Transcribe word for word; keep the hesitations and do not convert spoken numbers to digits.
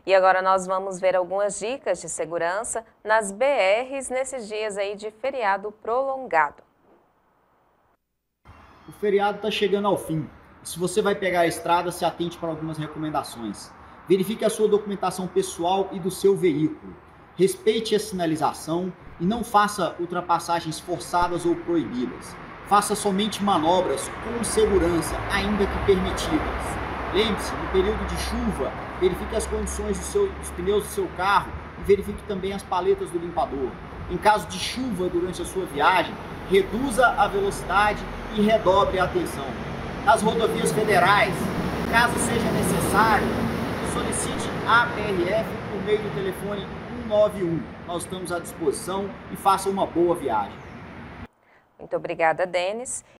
E agora nós vamos ver algumas dicas de segurança nas B Rs nesses dias aí de feriado prolongado. O feriado está chegando ao fim. Se você vai pegar a estrada, se atente para algumas recomendações. Verifique a sua documentação pessoal e do seu veículo. Respeite a sinalização e não faça ultrapassagens forçadas ou proibidas. Faça somente manobras com segurança, ainda que permitidas. Lembre-se, no período de chuva, verifique as condições do seu, dos pneus do seu carro e verifique também as paletas do limpador. Em caso de chuva durante a sua viagem, reduza a velocidade e redobre a atenção. Nas rodovias federais, caso seja necessário, solicite a P R F por meio do telefone um nove um. Nós estamos à disposição e faça uma boa viagem. Muito obrigada, Denis.